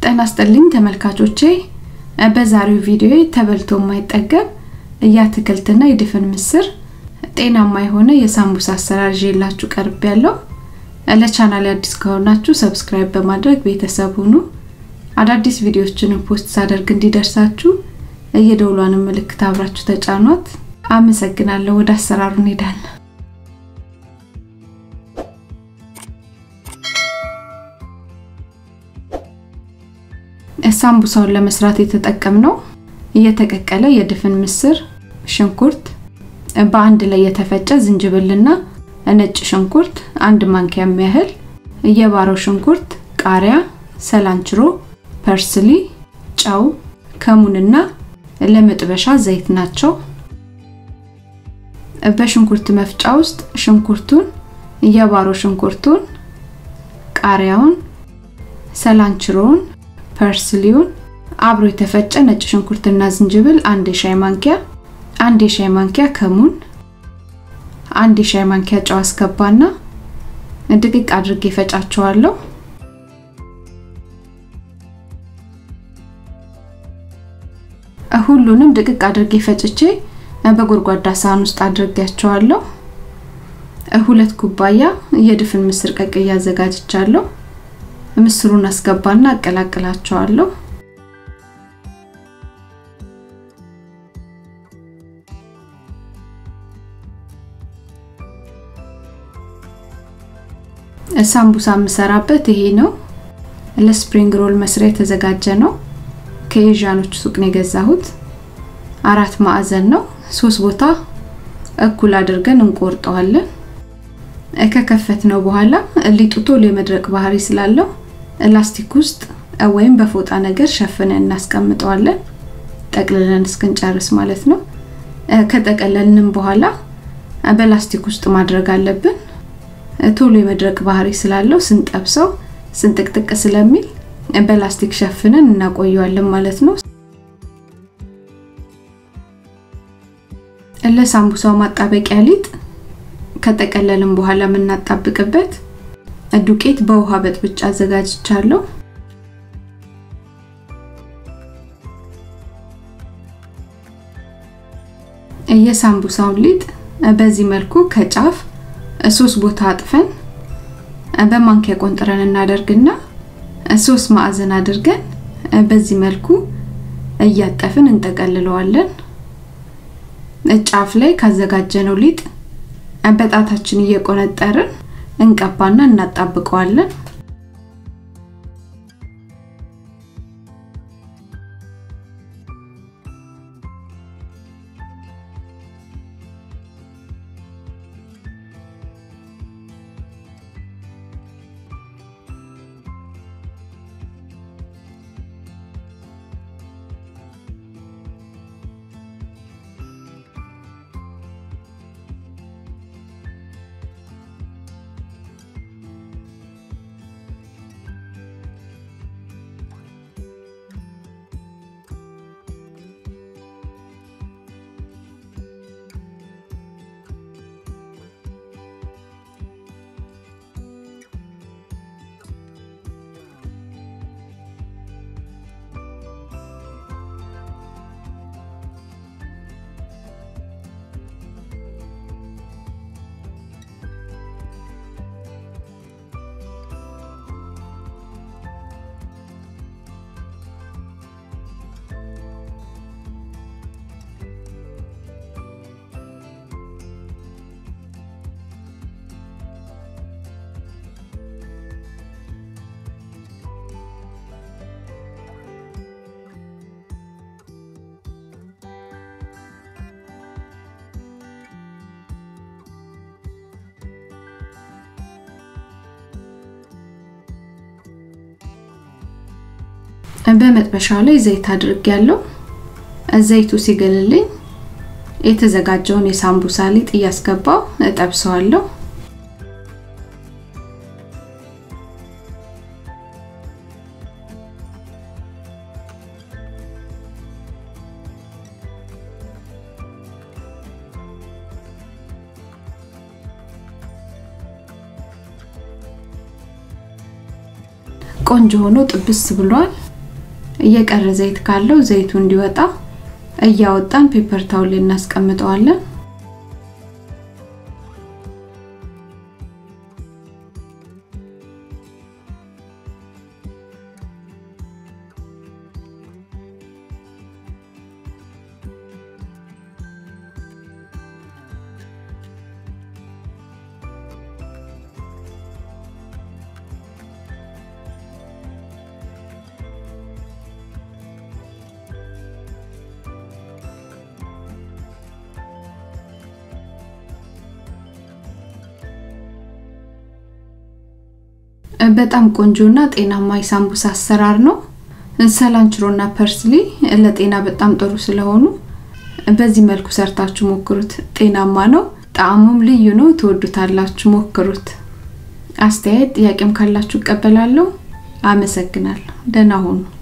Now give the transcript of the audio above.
ጤና ይስጥልኝ ተመልካቾቼ በዛሬው ቪዲዮ ተበልቶ የማይጠገብ ያትክልትና የድፍን ምስር ጤናማ የሆነ የሳምቡሳ አሰራር ይዤላችሁ ቀርቤያለሁ። ለቻናሌ አዲስ ከሆናችሁ ሰብስክራይብ በማድረግ ቤተሰብ ሁኑ። አዳዲስ ቪዲዮዎችን ፖስት ሳደርግ እንዲደርሳችሁ የደውሏን ምልክት አብራችሁ ተጫኑት። አመሰግናለሁ። ወደ አሰራሩ እንሄዳለን። ሳምቡሳውን ለመስራት የተጠቀምነው የተቀቀለ የድፍን ምስር፣ ሽንኩርት፣ በአንድ ላይ የተፈጨ ዝንጅብልና ነጭ ሽንኩርት፣ አንድ ማንኪያ የሚያህል የባሮ ሽንኩርት፣ ቃሪያ፣ ሰላንችሮ፣ ፐርስሊ፣ ጨው፣ ከሙንና ለመጥበሻ ዘይት ናቸው። በሽንኩርት መፍጫ ውስጥ ሽንኩርቱን፣ የባሮ ሽንኩርቱን፣ ቃሪያውን፣ ሰላንችሮን፣ ፐርስሊውን አብሮ የተፈጨ ነጭ ሽንኩርትና ዝንጅብል አንድ ሻይ ማንኪያ ከሙን፣ አንድ ሻይ ማንኪያ ጨው አስገባና ድቅቅ አድርጌ ፈጫቸዋለሁ። ሁሉንም ድቅቅ አድርጌ ፈጭቼ በጎድጓዳ ሳህን ውስጥ አድርጌያቸዋለሁ። 2 ኩባያ የድፍን ምስር ቀቅዬ አዘጋጅቻለሁ። ምስሩን አስገባና አቀላቅላቸዋለሁ። ሳምቡሳ መስራበት ይሄ ነው። ለስፕሪንግ ሮል መስሪያ የተዘጋጀ ነው። ከኤዣኖች ሱቅ ነው የገዛሁት። 4 ማዕዘን ነው። 3 ቦታ እኩል አድርገን እንቆርጠዋለን። ከከፈትነው በኋላ ሊጡ ቶሎ የመድረቅ ባህሪ ስላለው ላስቲክ ውስጥ ወይም በፎጣ ነገር ሸፍነን እናስቀምጠዋለን። ጠቅልለን እስክንጨርስ ማለት ነው። ከጠቀለልንም በኋላ በላስቲክ ውስጥ ማድረግ አለብን። ቶሎ የመድረቅ ባህሪ ስላለው ስንጠብሰው ስንጥቅጥቅ ስለሚል በላስቲክ ሸፍነን እናቆየዋለን ማለት ነው። ለሳምቡሳው ማጣበቂያ ሊጥ ከጠቀለልን በኋላ ምናጣብቅበት ዱቄት በውሃ በጥብጫ አዘጋጅቻለሁ። የሳምቡሳው ሊጥ በዚህ መልኩ ከጫፍ 3 ቦታ አጥፈን በማንኪያ ቆንጥረን እናደርግና 3 ማዕዘን አድርገን በዚህ መልኩ እያጠፍን እንጠቀልለዋለን። ጫፍ ላይ ካዘጋጀነው ሊጥ በጣታችን እየቆነጠርን እንቀባና እናጣብቀዋለን። በመጥበሻው ላይ ዘይት አድርጌያለሁ። ዘይቱ ሲገለልኝ የተዘጋጀውን የሳምቡሳ ሊጥ ያስገባው እጠብሰዋለሁ። ቆንጆ ሆኖ ጥብስ ብሏል። የቀረ ዘይት ካለው ዘይቱ እንዲወጣ እያወጣን ፔፐር ታውል እናስቀምጠዋለን። በጣም ቆንጆና ጤናማ የሳምቡሳ አሰራር ነው። ሰላንችሮና ፐርስሊ ለጤና በጣም ጥሩ ስለሆኑ በዚህ መልኩ ሰርታችሁ ሞክሩት። ጤናማ ነው፣ ጣዕሙም ልዩ ነው። ትወዱታላችሁ፣ ሞክሩት። አስተያየት ጥያቄም ካላችሁ እቀበላለሁ። አመሰግናለሁ። ደህና ሁኑ።